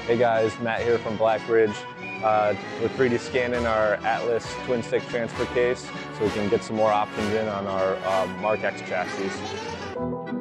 Hey guys, Matt here from Blackbridge. We're 3D scanning our Atlas twin stick transfer case so we can get some more options in on our Mark X chassis.